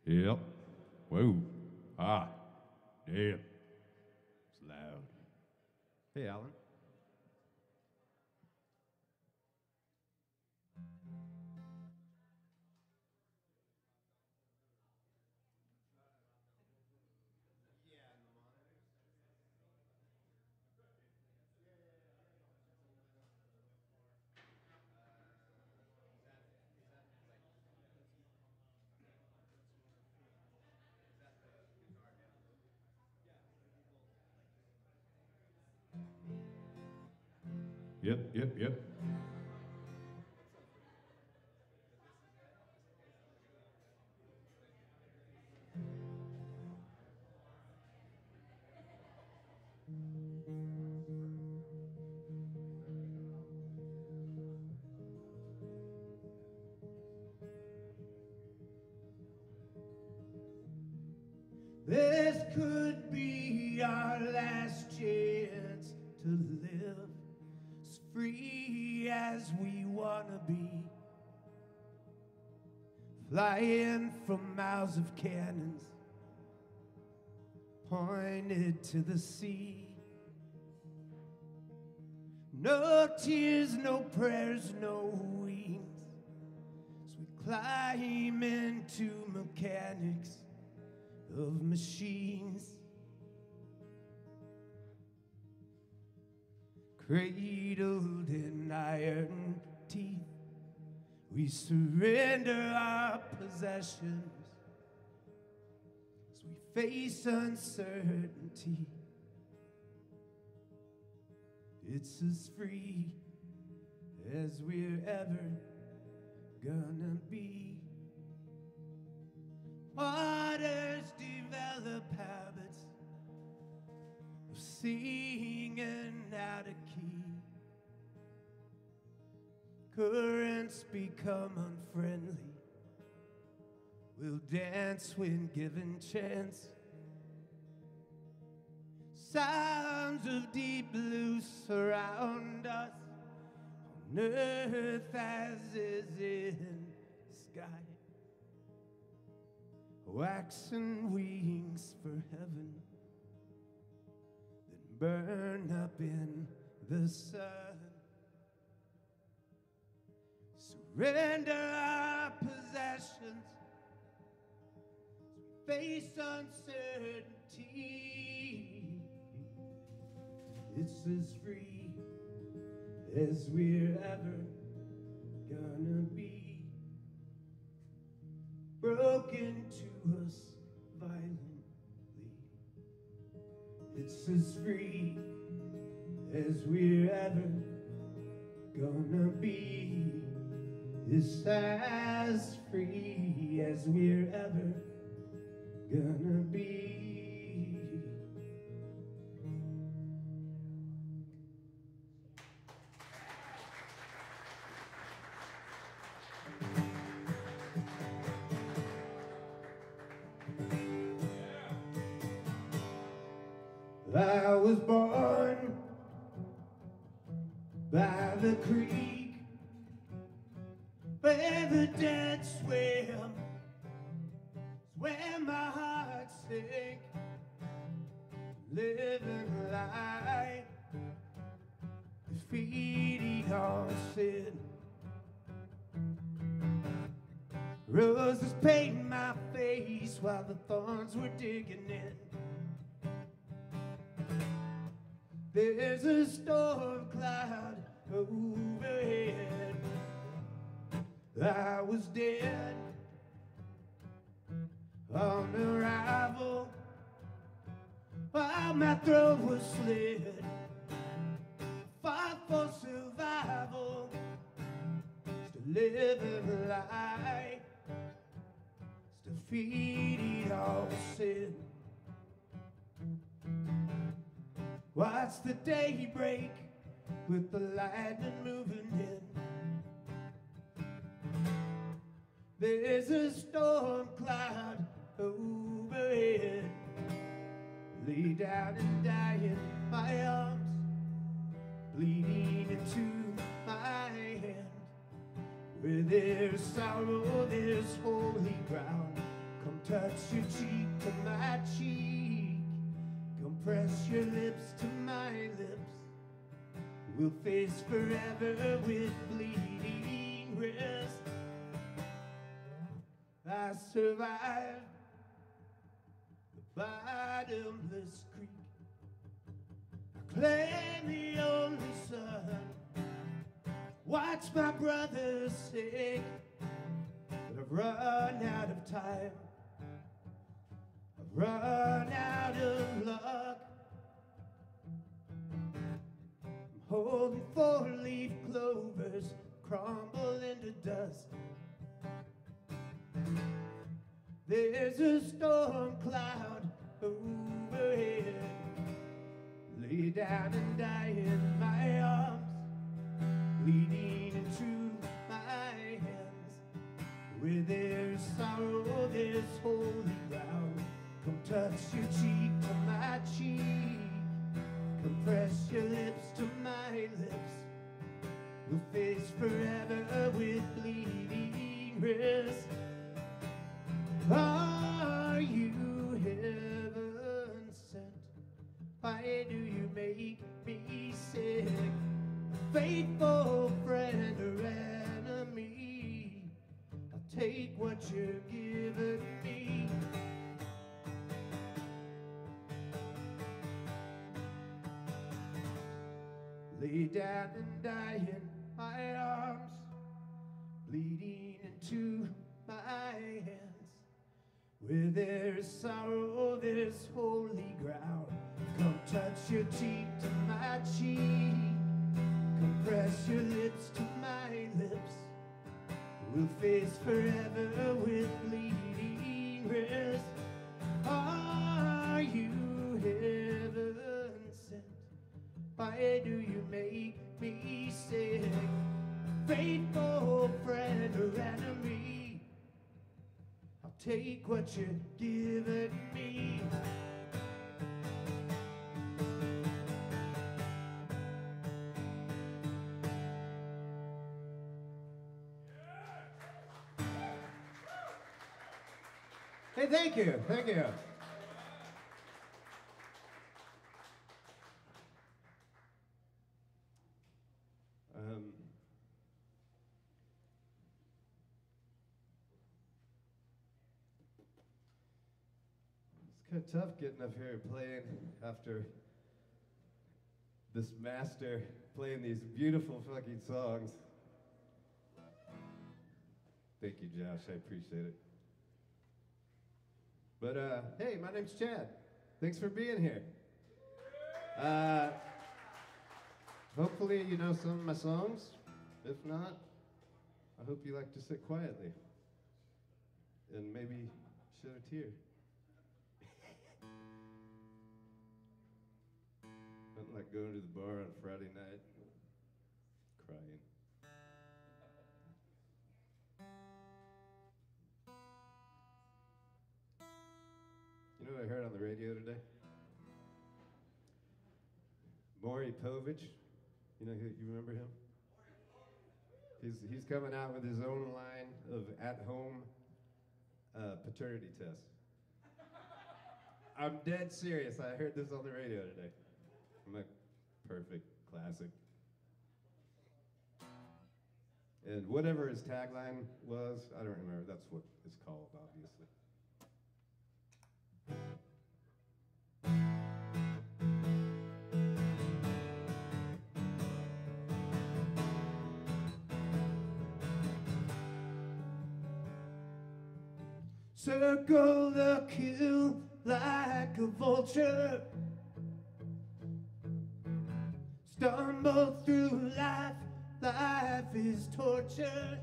Yep. Whoa. Ah. Damn. It's loud. Hey, Alan. Yep. This could be our last chance to live as free as we wanna be. Flying from mouths of cannons pointed to the sea. No tears, no prayers, no wings. As we climb into mechanics of machines, cradled in iron teeth, we surrender our possessions as we face uncertainty. It's as free as we're ever gonna be. Waters develop habits of singing out of key. Currents become unfriendly. We'll dance when given chance. Sounds of deep blue surround us on earth as is in the sky. Waxen wings for heaven, then burn up in the sun. Surrender our possessions as we face uncertainty. It's as free as we're ever gonna be. Broken to us violently. It's as free as we're ever gonna be. It's as free as we're ever gonna be. I was born by the creek where the dead swim, where my heart sank, living life, defeating all sin. Roses paint my face while the thorns were digging in. There's a storm cloud overhead. I was dead on arrival while my throat was slit. Fought for survival, still living life, still defeating all sin. Watch the day break with the lightning moving in. There's a storm cloud overhead. Lay down and die in my arms, bleeding into my hand. Where there's sorrow, there's holy ground. Come touch your cheek to my cheek. Come press your lips to my lips. We'll face forever with bleeding wrists. I survived the bottomless creek. I claim the only son. Watch my brother sink. But I've run out of time. I've run out of luck. I'm holding four-leaf clovers crumble into dust. There's a storm cloud overhead. Lay down and die in my arms, bleeding into my hands. Where there's sorrow, there's holy ground. Come touch your cheek to my cheek. Come press your lips to my lips. We'll face forever with bleeding wrists. Are you heaven sent? Why do you make me sick? A faithful friend or enemy, I'll take what you're giving me. Lay down and die in my arms, bleeding into my hands. Where there's sorrow, there's holy ground. Come touch your cheek to my cheek. Come press your lips to my lips. We'll face forever with bleeding wrists. Are you heaven sent? Why do you make me sick? Faithful friend or enemy, I'll take what you're giving me. Hey, thank you, thank you. It's kind of tough getting up here playing after this master playing these beautiful fucking songs. Thank you, Josh, I appreciate it. But hey, my name's Chad. Thanks for being here. Hopefully you know some of my songs. If not, I hope you like to sit quietly and maybe shed a tear. Nothing like going to the bar on Friday night, crying. You know what I heard on the radio today? Maury Povich. You know who? You remember him? He's coming out with his own line of at-home paternity tests. I'm dead serious. I heard this on the radio today. I'm like, perfect, classic. And whatever his tagline was, I don't remember. That's what it's called, obviously. Circle the kill like a vulture. Stumble through life, life is torture.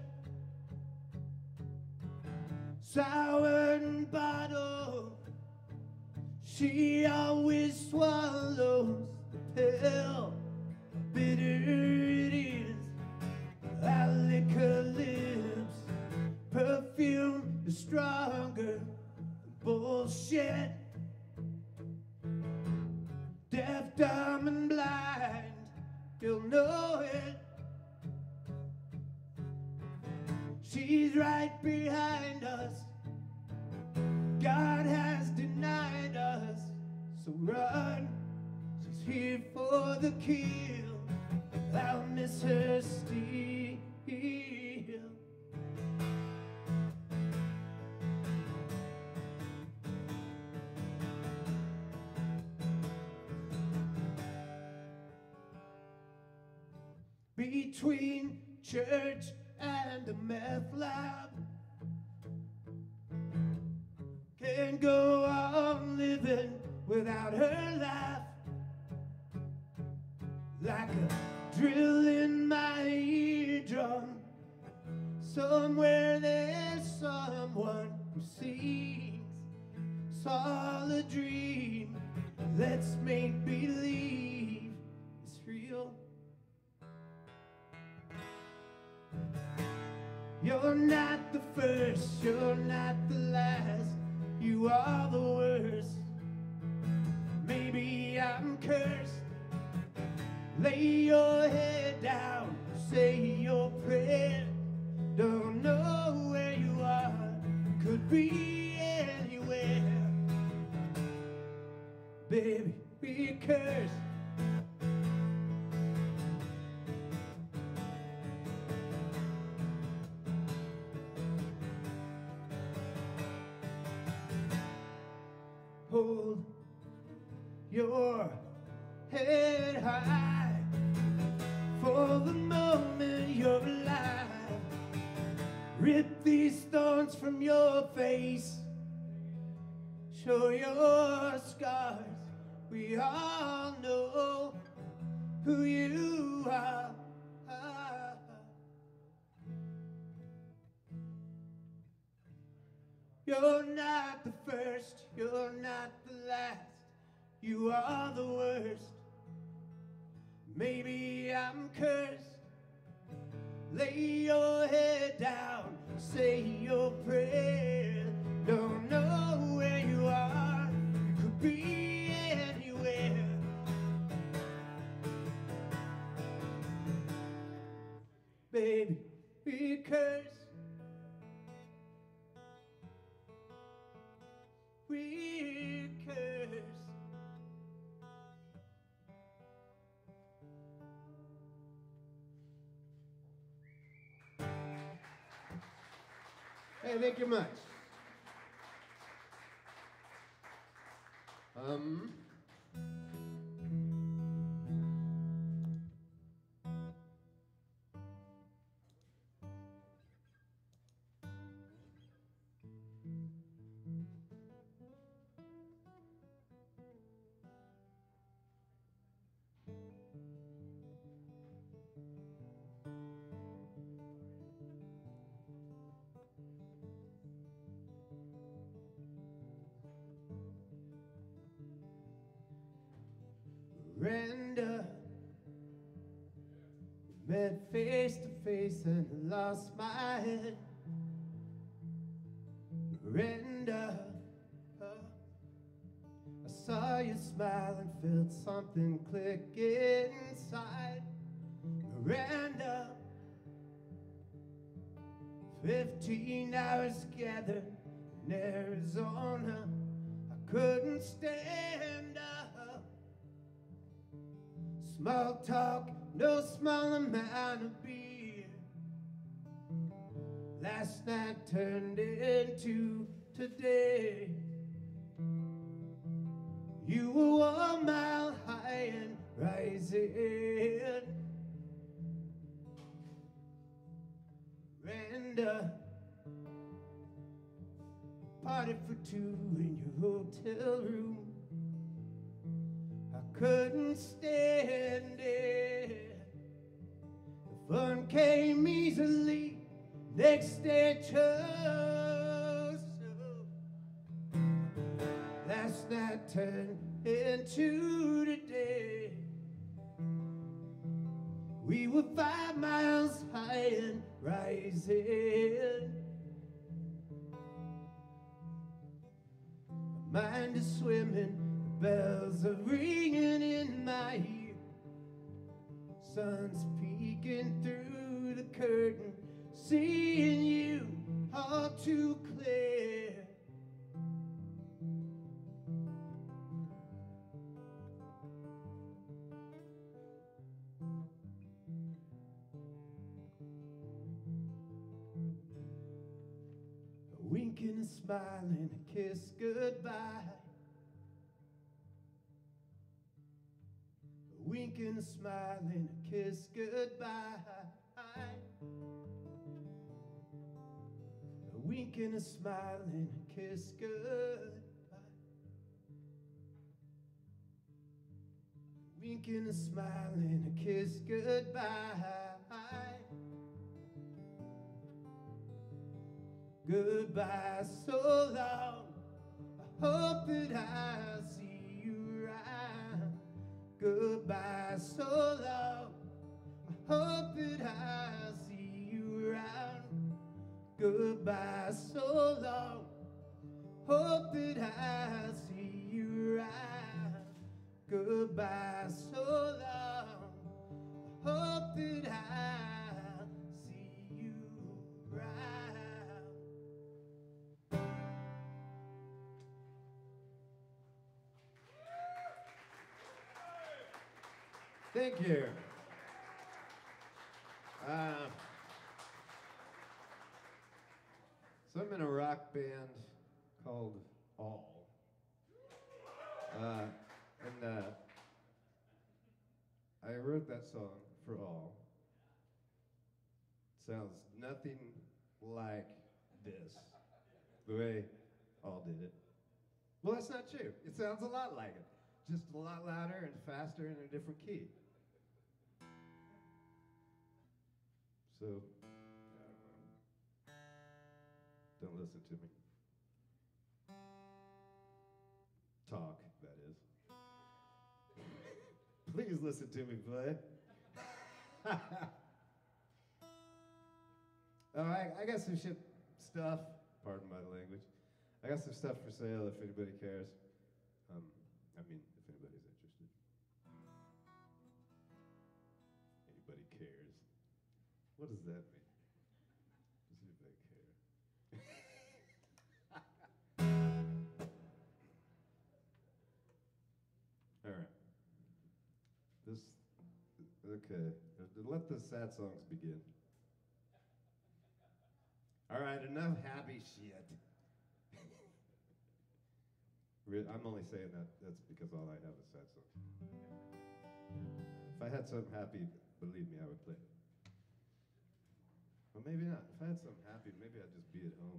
Sour and bottle, she always swallows the pill. Bitter it is, I lick her lips. Perfume is stronger than bullshit. Deaf, dumb, and blind, you'll know it. She's right behind us, God has denied us. So run, she's here for the kill. I'll miss her still. Between church and a meth lab, can't go on living without her laugh. Like a drill in my eardrum, somewhere there's someone who sings. It's all a dream, let's make believe it's real. You're not the first, you're not the last, you are the worst. Maybe I'm cursed. Lay your head down, say your prayer. Don't know where you are, could be anywhere. Baby, be cursed. Hold your head high for the moment you're alive. Rip these thorns from your face, show your scars. We all know who you are. You're not the first, you're not the last, you are the worst. Maybe I'm cursed. Lay your head down, say your prayer. Don't know where you are, you could be anywhere. Baby, be cursed. We're cursed. Hey, thank you much. Miranda, met face to face and I lost my head. Miranda, I saw you smile and felt something click inside. Miranda, 15 hours together in Arizona, I couldn't stand up. Small talk, no small amount of beer. Last night turned into today. You were 1 mile high and rising. Miranda, party for two in your hotel room. I couldn't stand it. The fun came easily. Next day chose. Last night turned into today. We were 5 miles high and rising. My mind is swimming, the bells are ringing in my ear. Sun's peeking through the curtain, seeing you all too clear. wink and a smile and a kiss goodbye. A wink and a smile and a kiss goodbye. A wink and a smile and a kiss goodbye. A wink and a smile and a kiss goodbye. Goodbye so long, I hope that I'll see you around. Goodbye so long, I hope that I'll see you around. Goodbye so long, hope that I'll see you around. Goodbye so long, hope that I'll see you around. Thank you. So I'm in a rock band called All. I wrote that song for All. Sounds nothing like this, the way All did it. Well, that's not true. It sounds a lot like it, just a lot louder and faster in a different key. So, don't listen to me. Talk, that is. Please listen to me play. Oh, I got some stuff, pardon my language. I got some stuff for sale if anybody cares. I mean, if anybody's interested. Anybody cares. What does that mean? Does anybody care? All right. Okay. Let the sad songs begin. All right, enough happy shit. I'm only saying that's because all I have is sad songs. If I had something happy, believe me, I would play it. Well, maybe not. If I had something happy, maybe I'd just be at home.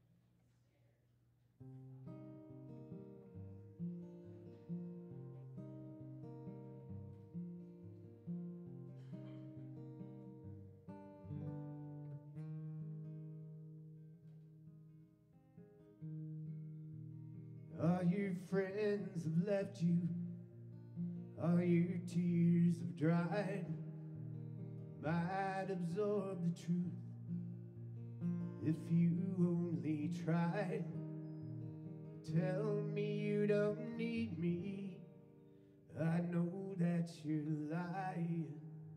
All your friends have left you, all your tears have dried. Might absorb the truth if you only tried. Tell me you don't need me, I know that you're lying.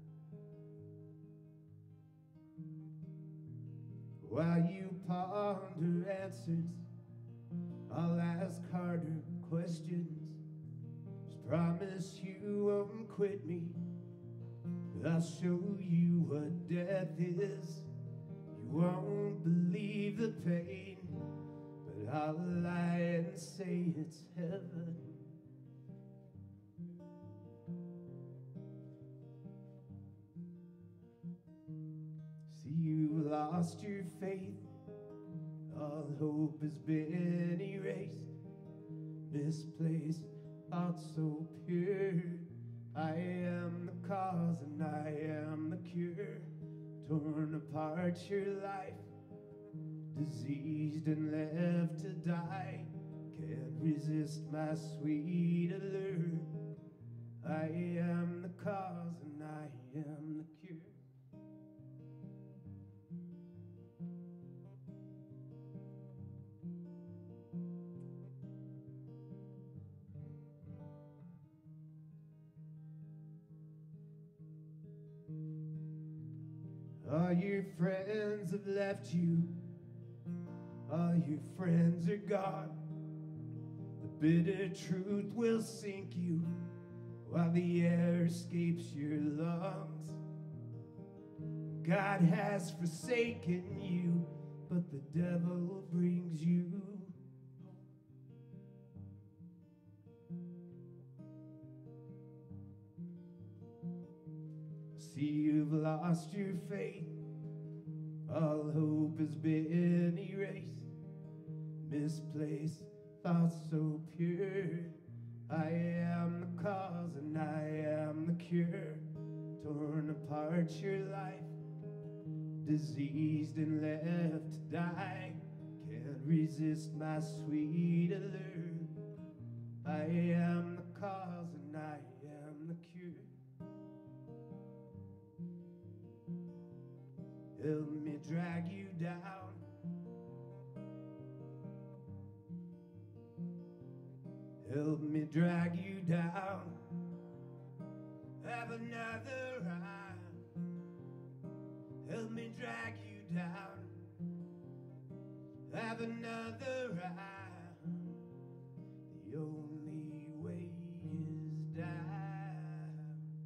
While you ponder answers, I'll ask harder questions. Just promise you won't quit me. I'll show you what death is. You won't believe the pain, but I'll lie and say it's heaven. See, you lost your faith, all hope has been erased. Misplaced, thoughts so pure. I am the cause and I am the cure. Torn apart your life, diseased and left to die. Can't resist my sweet allure. I am the cause and I am the cure. All your friends have left you, all your friends are gone. The bitter truth will sink you while the air escapes your lungs. God has forsaken you, but the devil brings you. See, you've lost your faith, all hope has been erased. Misplaced thoughts so pure. I am the cause and I am the cure. Torn apart your life, diseased and left to die. Can't resist my sweet allure. I am the cause and I am the cure. Help me drag you down. Help me drag you down. Have another ride. Help me drag you down. Have another ride. The only way is down.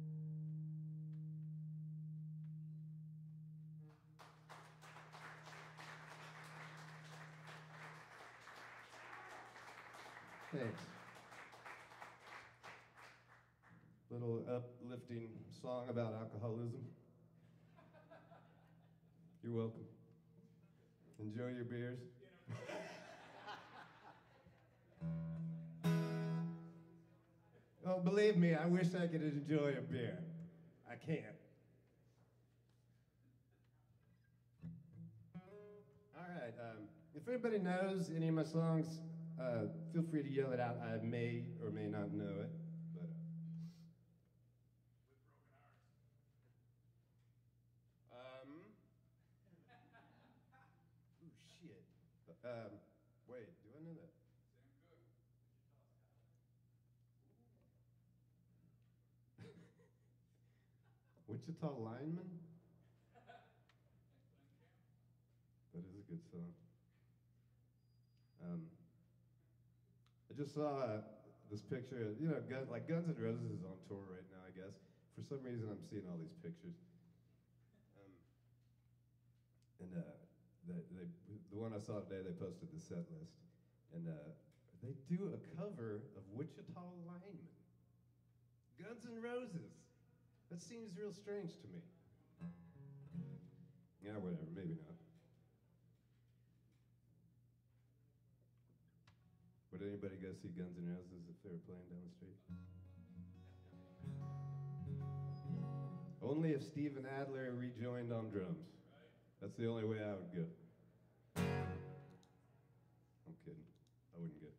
Thanks. Little uplifting song about alcoholism. You're welcome. Enjoy your beers. Oh, believe me, I wish I could enjoy a beer. I can't. All right, if anybody knows any of my songs, feel free to yell it out. I may or may not know it. Wait, do I know that? Wichita Lineman? That is a good song. I just saw this picture, you know, Guns N' Roses is on tour right now, I guess. For some reason, I'm seeing all these pictures. The one I saw today, they posted the set list, and they do a cover of Wichita Lineman. Guns N' Roses. That seems real strange to me. Yeah, whatever, maybe not. Would anybody go see Guns N' Roses if they were playing down the street? Only if Steven Adler rejoined on drums. That's the only way I would go. I'm kidding. I wouldn't go.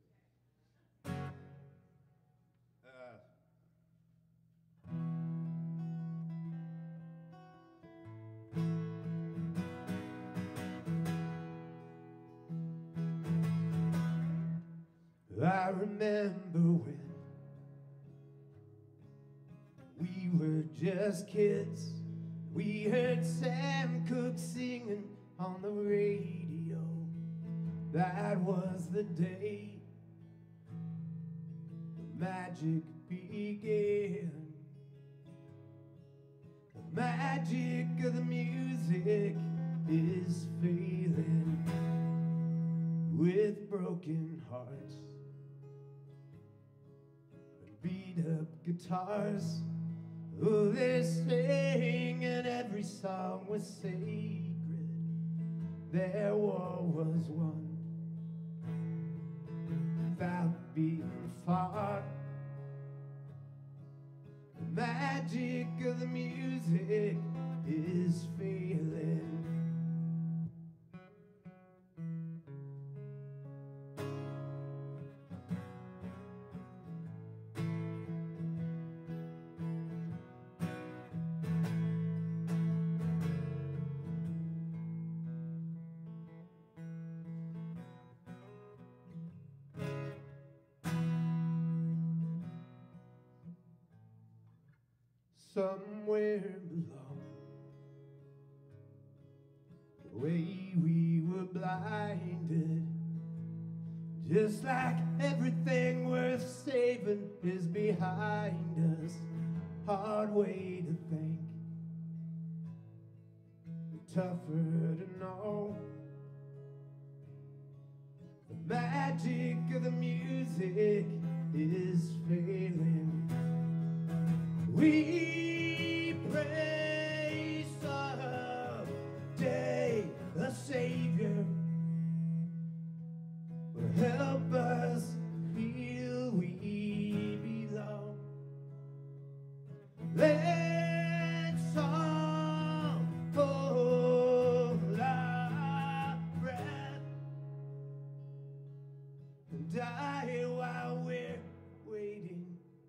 I remember when we were just kids. We heard Sam Cooke singing on the radio. That was the day the magic began. The magic of the music is failing with broken hearts and beat up guitars. Oh, they're saying and every song was sacred. Their war was won without being fought. The magic of the music is failing. Somewhere below, the way we were blinded, just like everything worth saving is behind us. Hard way to think, tougher to know. magic of the music is failing. We pray someday a Savior will help us feel we belong. Let's all hold our breath and die while we're waiting.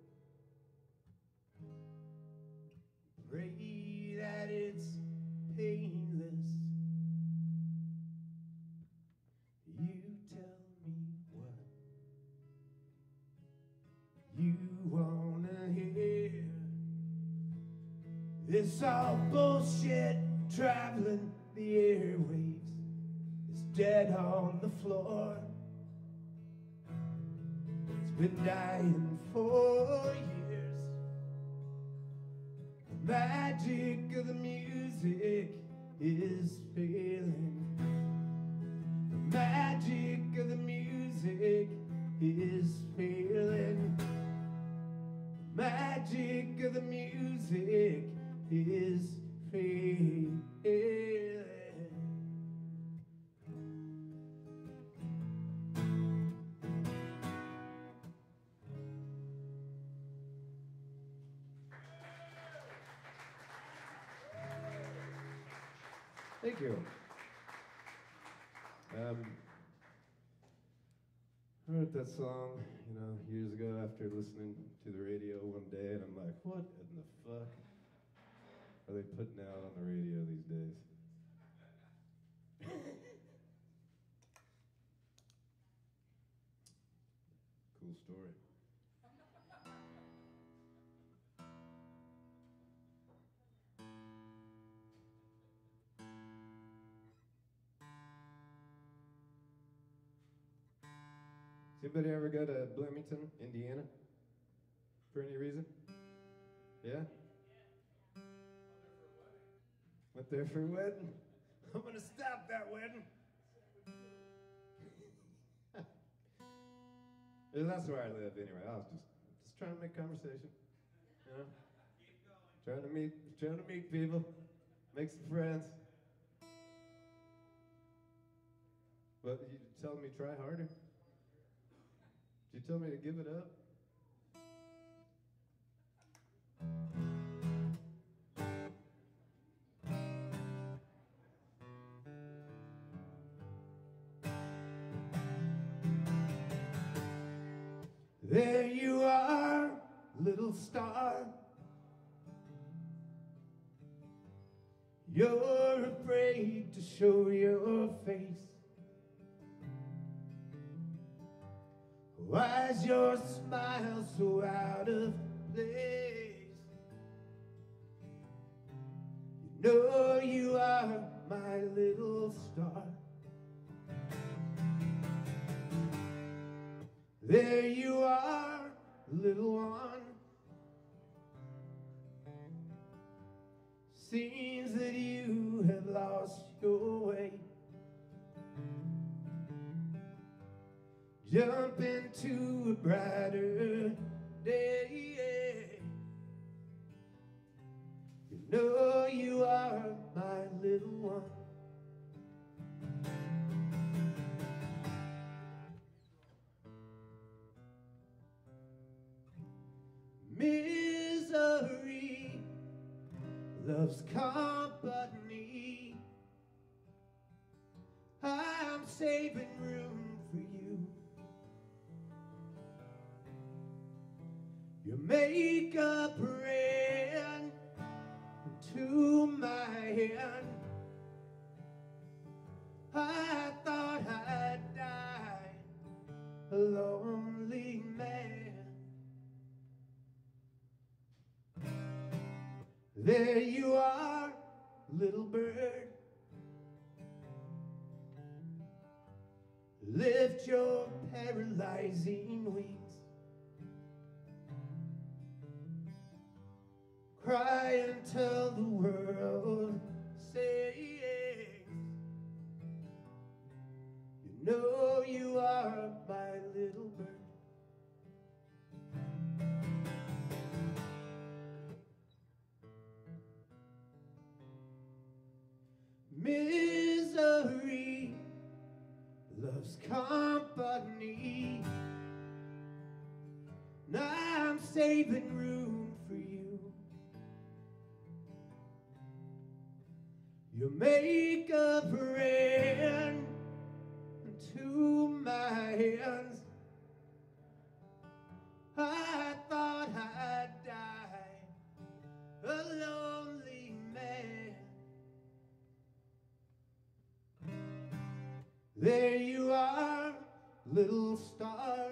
Pray that it's painless. You tell me what you wanna hear. This all bullshit traveling the airwaves is dead on the floor. It's been dying for years. The magic of the music is failing. The magic of the music is failing. The magic of the music is failing. Thank you. I wrote that song, years ago after listening to the radio one day, and I'm like, what in the fuck are they putting out on the radio these days? Cool story. Anybody ever go to Bloomington, Indiana? For any reason? Yeah? Went there for a wedding? I'm gonna stop that wedding. Yeah, that's where I live anyway. I was just trying to make conversation. Trying to meet people, make some friends. But you telling me try harder? You tell me to give it up? There you are, little star. You're afraid to show your face. Why's your smile so out of place? You know you are my little star. There you are, little one. Seems that you have lost your way. Jump into a brighter day. You know you are my little one. Misery loves company. I'm saving room for you. Your makeup ran into my hand. I thought I'd die a lonely man. There you are, little bird. Lift your paralyzing wings. Cry and tell the world, saying, you know you are my little bird. Misery loves company. Now I'm saving room for you. You make a friend to my hands. I thought I'd die a lonely man. There you are, little star.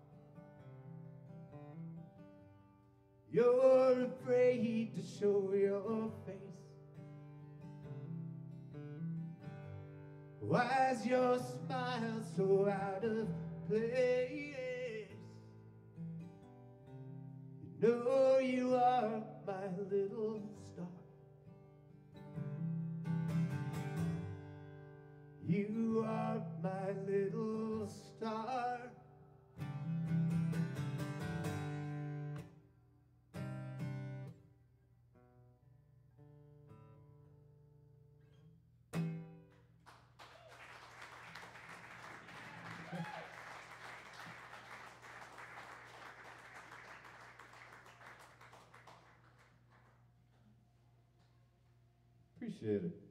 You're afraid to show your face. Why's your smile so out of place? You know you are my little star. You are my little star. Appreciate it.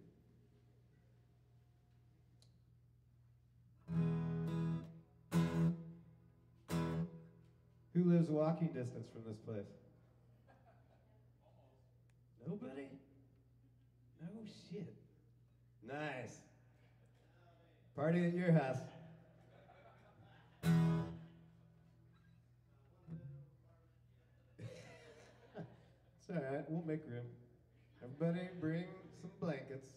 Who lives walking distance from this place? Nobody? No shit. Nice. Party at your house. It's all right. We'll make room. Everybody bring some blankets.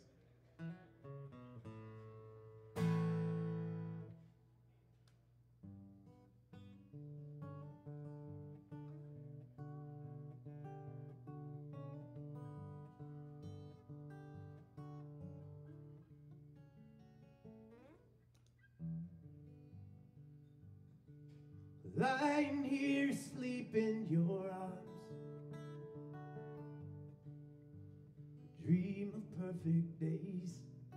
Lying here asleep in your arms, dream of perfect days.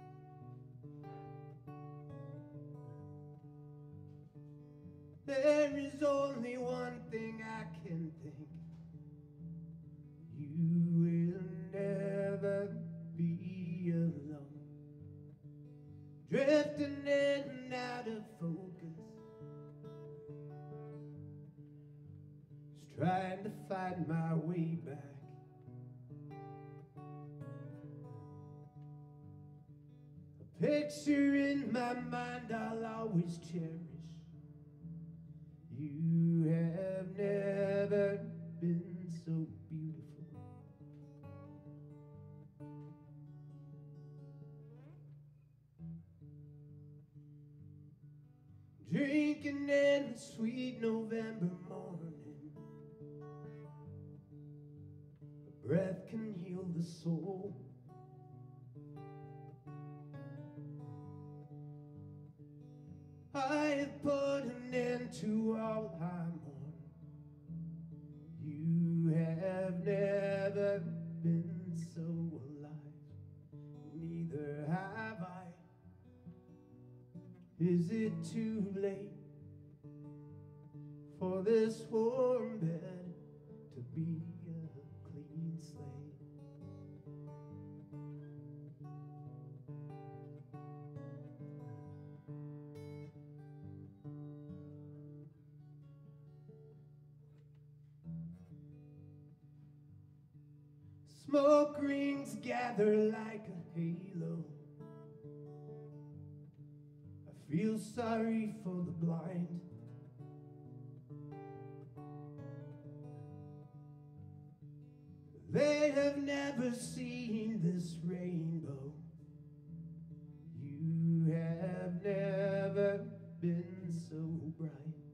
There is only one thing I can think. You will never be alone, drifting in and out of focus, just trying to find my way back. A picture in my mind I'll always cherish. You have never been so beautiful. Drinking in the sweet November morning, a breath can heal the soul. I have put an end to all I'm on. You have never been so alive, neither have I. Is it too late for this warm bed to be a clean slate? Smoke rings gather like a halo. I feel sorry for the blind. They have never seen this rainbow. You have never been so bright,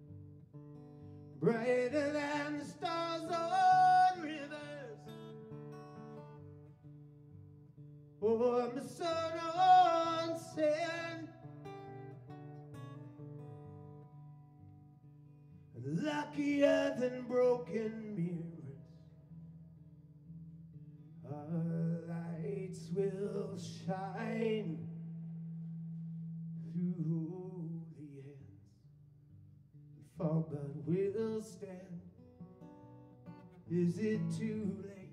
brighter than the stars on rivers, or the sun on sand. luckier than broken mirrors. Our lights will shine through the hands. We fall, but we'll stand. Is it too late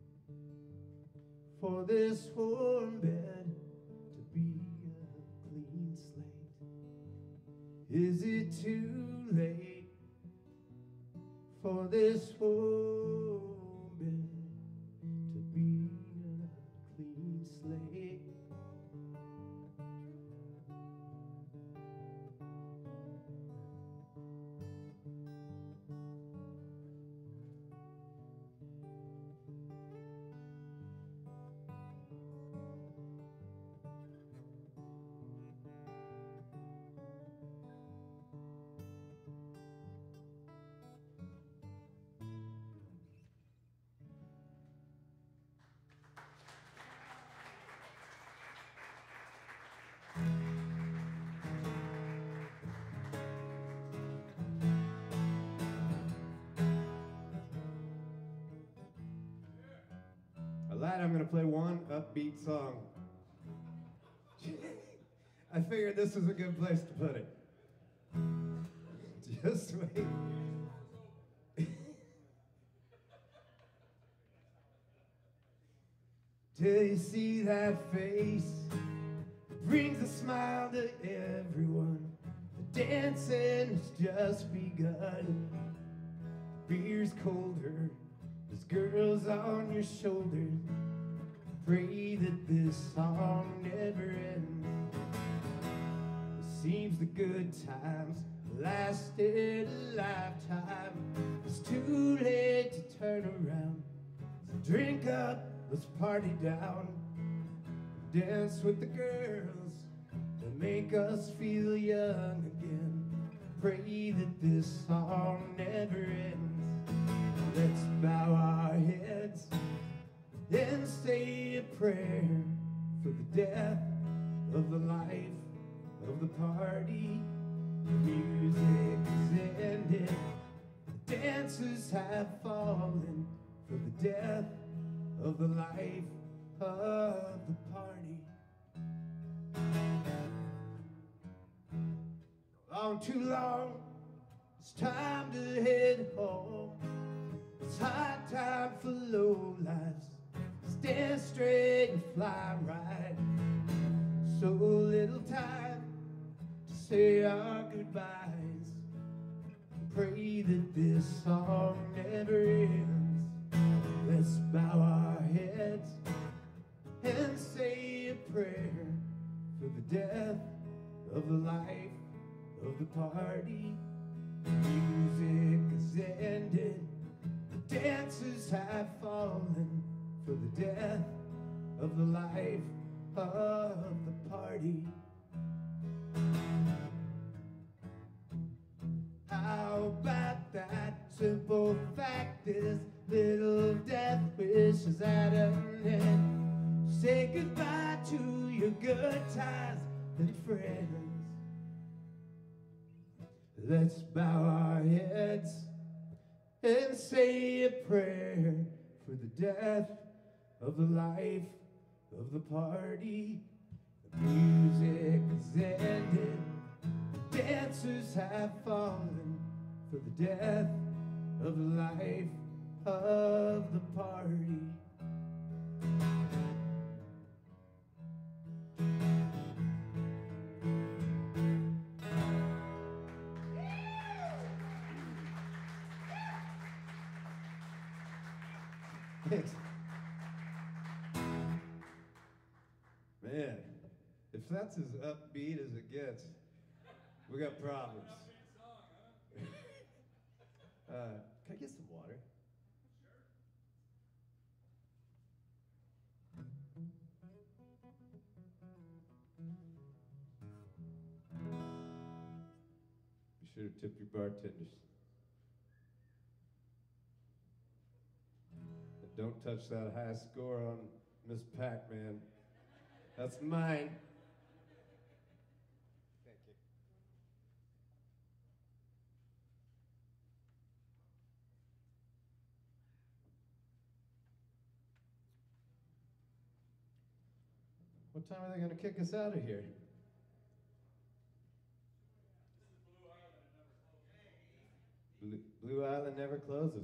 for this warm bed to be a clean slate? Is it too late for this warm bed to be a clean slate? I'm going to play one upbeat song. I figured this was a good place to put it. Just wait. Till you see that face, it brings a smile to everyone. The dancing has just begun. The beer's colder, there's girls on your shoulders. Pray that this song never ends. It seems the good times lasted a lifetime. It's too late to turn around. So drink up, let's party down. Dance with the girls that make us feel young again. Pray that this song never ends. Let's bow our heads and say a prayer for the death of the life of the party. The music has ended, the dancers have fallen for the death of the life of the party. Long, too long, it's time to head home. It's high time for low lives. Stand straight and fly right. So little time to say our goodbyes. Pray that this song never ends. Let's bow our heads and say a prayer for the death of the life of the party. The music has ended, the dancers have fallen for the death of the life of the party. How about that simple fact? This little death wish is at an end. Say goodbye to your good times and friends. Let's bow our heads and say a prayer for the death of the life of the party. The music has ended, the dancers have fallen for the death of the life of the party. Thanks. Man, if that's as upbeat as it gets, we got problems. Can I get some water? Be sure to tip your bartenders. And don't touch that high score on Miss Pac-Man. That's mine. Thank you. What time are they going to kick us out of here? Blue Island never closes.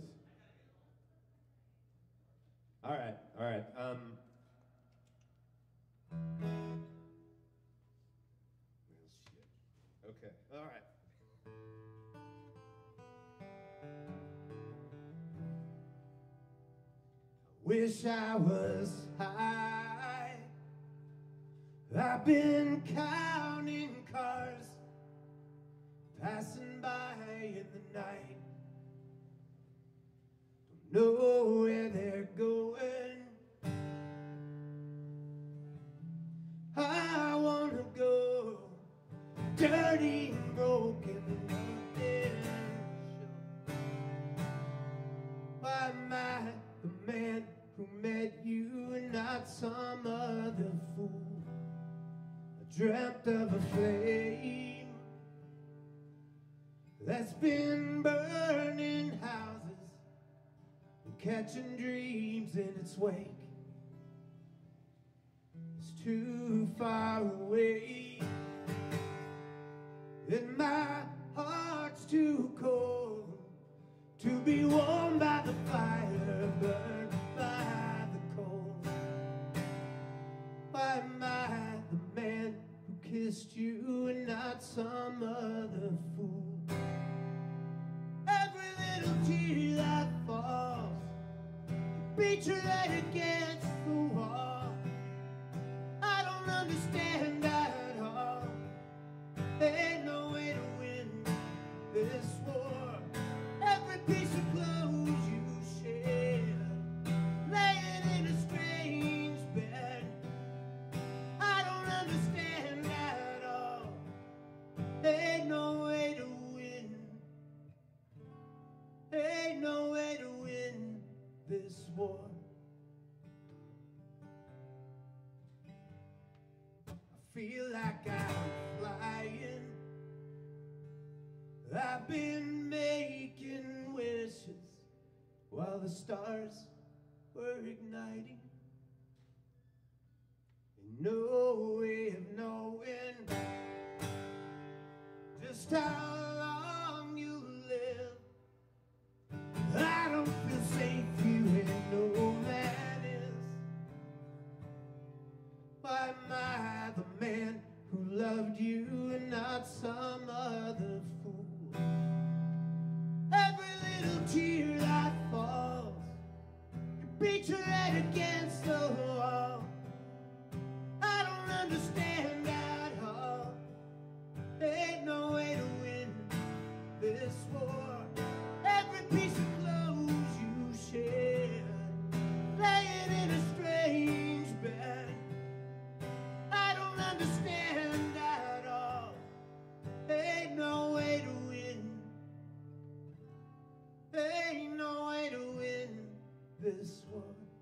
All right, all right. Okay, all right. Wish I was high. I've been counting cars passing by in the night. Don't know where they're going. I wanna go dirty and broken. Why am I the man who met you and not some other fool? I dreamt of a flame that's been burning houses and catching dreams in its wake. It's too far away, and my heart's too cold to be warmed by the fire, burned by the cold. Why am I the man who kissed you and not some other fool? Every little tear that falls, you beat your head against the wall. I don't understand at all. There ain't no way to win this war. Every piece of clothes you share, laying in a strange bed. I don't understand at all. There ain't no way to win. There ain't no way to win this war. I feel like I'm flying. I've been making wishes while the stars were igniting. And no way of knowing just how long you live. I don't feel safe, you ain't no man is. Why am I the man who loved you and not some other fool? Every little tear that falls, you beat your head against the wall. I don't understand at all. There ain't no way to win this war. Every piece of clothes you share, laying in a strange bed. I don't understand at all. There ain't no way to win. There ain't no way to win this war.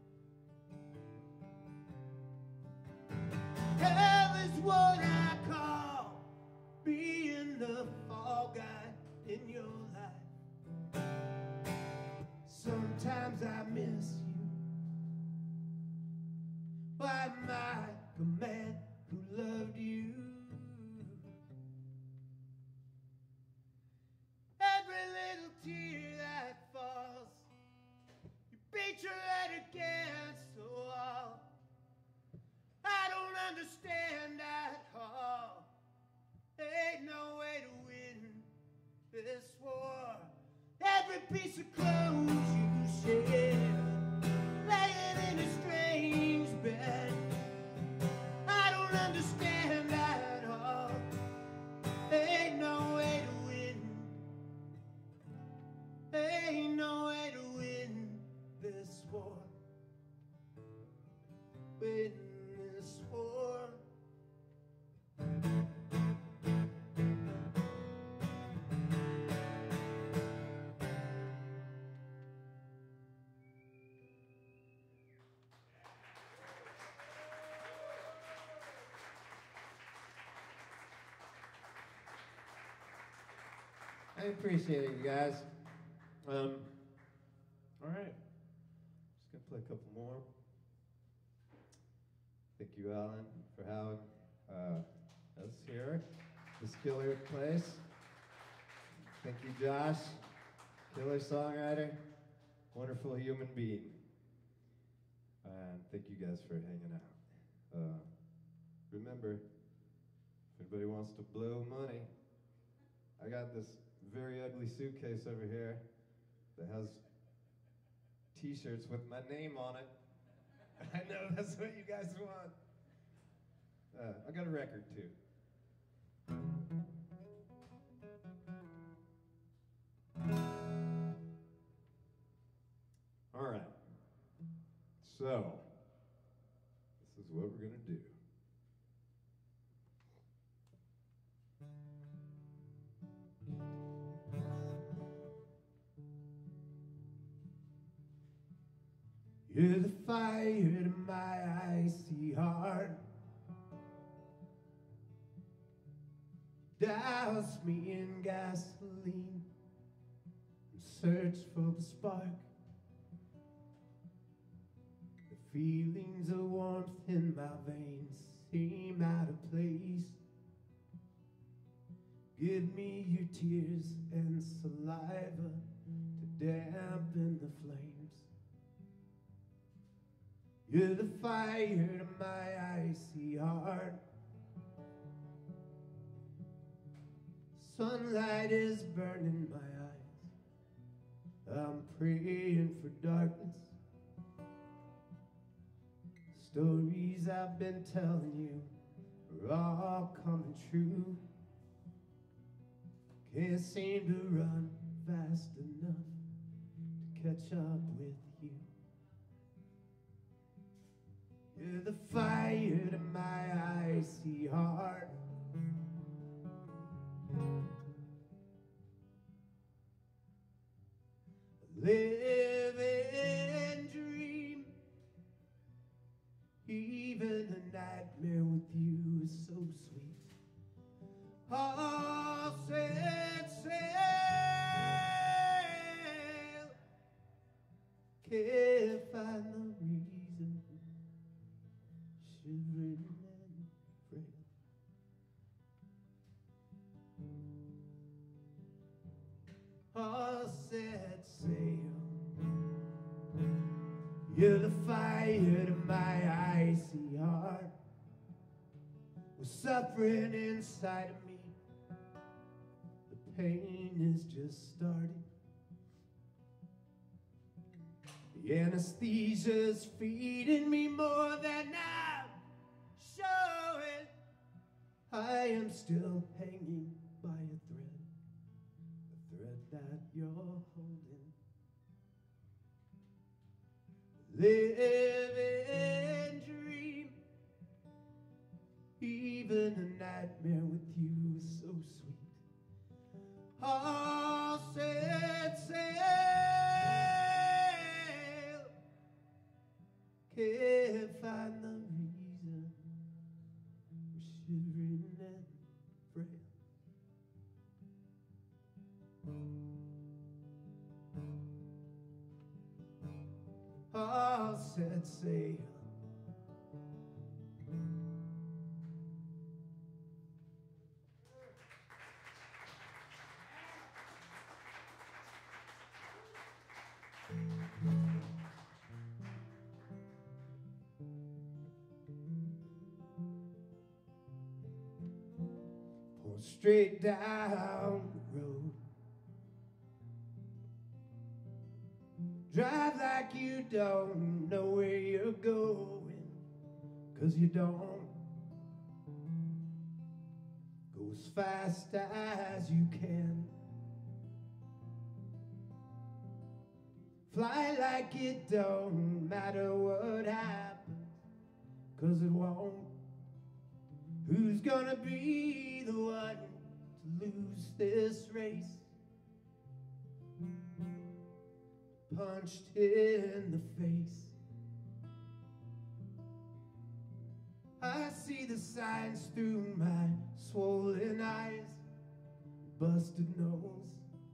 Hell is what I call being the fall guy in your life. Sometimes I miss you. Why am I the man who loved you? Every little tear that falls, you beat your head against the wall. I don't understand at all. There ain't no way to win this war. Every piece of clothes you share, laying in a strange bed. I don't understand at all. There ain't no way to win. There ain't no way to win this war. Win this war. I appreciate it, you guys. All right. Just gonna play a couple more. Thank you, Alan. for having us here. This killer place. Thank you, Josh. Killer songwriter, wonderful human being. And thank you guys for hanging out. Remember, if anybody wants to blow money, I got this very ugly suitcase over here that has t-shirts with my name on it. I know that's what you guys want. I got a record too. All right. So, this is what we're going to do. You're the fire to my icy heart. Douse me in gasoline and search for the spark. The feelings of warmth in my veins seem out of place. Give me your tears and saliva to dampen the flames. You're the fire to my icy heart. Sunlight is burning my eyes. I'm praying for darkness. Stories I've been telling you are all coming true. Can't seem to run fast enough to catch up with you. You're the fire to my icy heart. Live and dream. Even a nightmare with you is so sweet. All set sail. Can't find the reason. Shivering and frail. All set sail. You're the fire to my icy heart. We're suffering inside of me. The pain is just starting. The anesthesia's feeding me more than I'm showing. I am still hanging by a thread that you're holding. Live and dream. Even a nightmare with you is so sweet. All set sail. Can't find the reason. We're shivering and frail. All set sail. Pull straight down the road. Drive like you don't know where you're going, 'cause you don't. Go as fast as you can. Fly like it don't matter what happens, 'cause it won't. Who's gonna be the one to lose this race? Punched in the face. I see the signs through my swollen eyes, busted nose.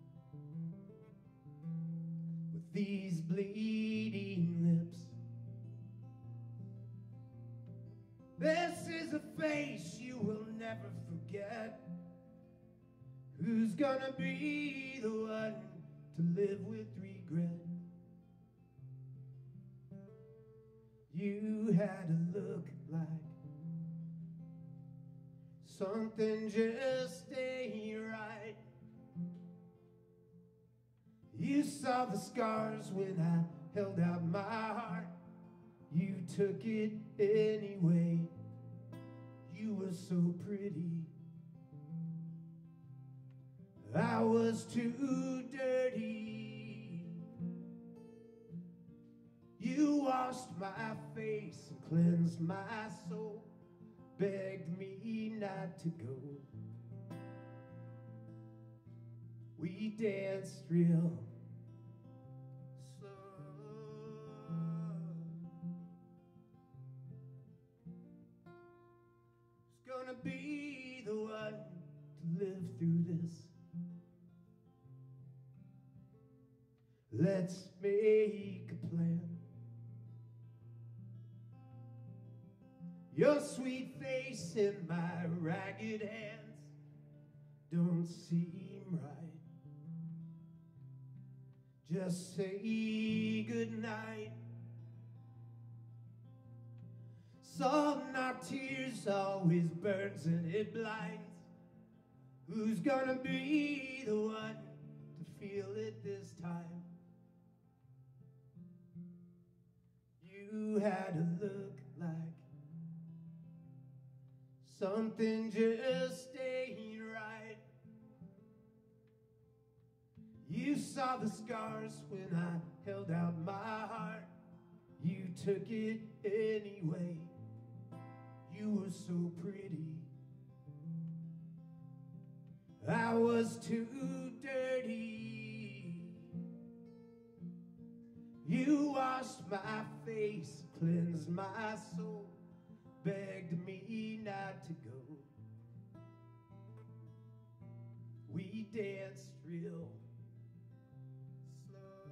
With these bleeding lips, This is a face you will never forget. Who's gonna be the one to live with regret? You had a look like something just ain't right. You saw the scars when I held out my heart. You took it anyway. You were so pretty. I was too dirty. You washed my face and cleansed my soul, begged me not to go. We danced real slow. Who's gonna be the one to live through this? Let's make a plan. Your sweet face in my ragged hands don't seem right. Just say goodnight. Salt in our tears always burns and it blinds. Who's gonna be the one to feel it this time? You had a look like something just ain't right. You saw the scars when I held out my heart. You took it anyway. You were so pretty. I was too dirty. You washed my face, cleansed my soul, begged me not to go. We danced real slow.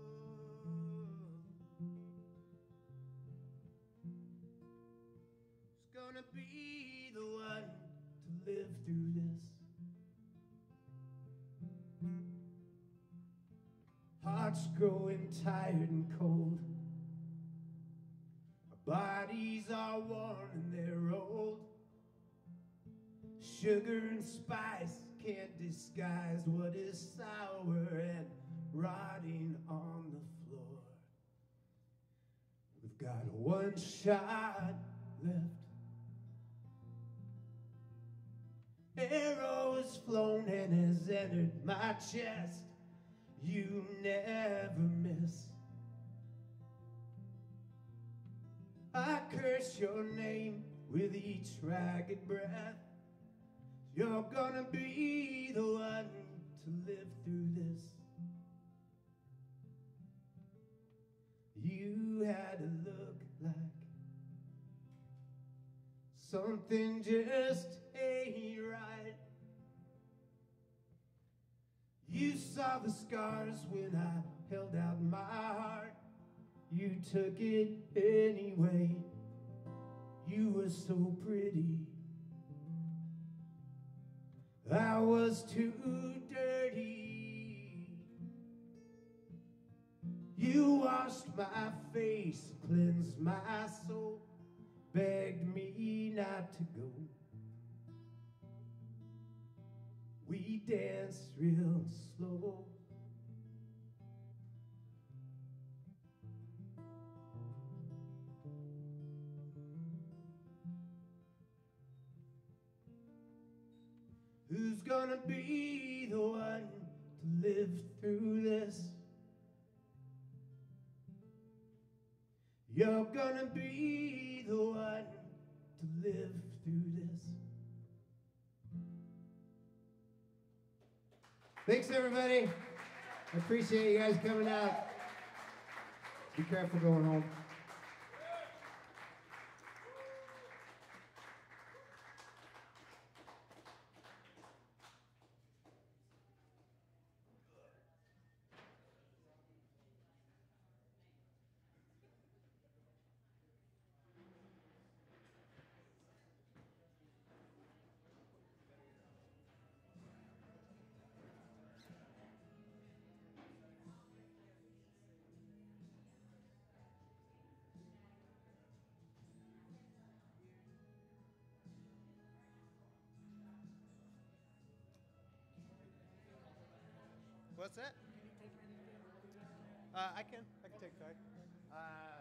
Who's gonna be the one to live through this? Hearts growing tired and cold. Our bodies are worn and they're old. Sugar and spice can't disguise what is sour and rotting on the floor. We've got one shot left. Arrow has flown and has entered my chest. You never miss. I curse your name with each ragged breath. You're gonna be the one to live through this. You had a look like something just ain't right. You saw the scars when I held out my heart. You took it anyway. You were so pretty. I was too dirty. You washed my face, cleansed my soul, begged me not to go. We danced real slow. Who's gonna be the one to live through this? You're gonna be the one to live through this. Thanks, everybody. I appreciate you guys coming out. Be careful going home. What's that? I can take a card.